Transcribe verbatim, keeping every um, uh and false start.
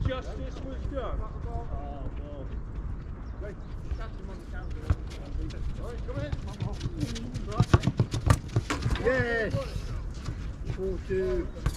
Justice was done. Oh, God. Right. Catch him on the counter. Right, come in. Right. Yes. Four two.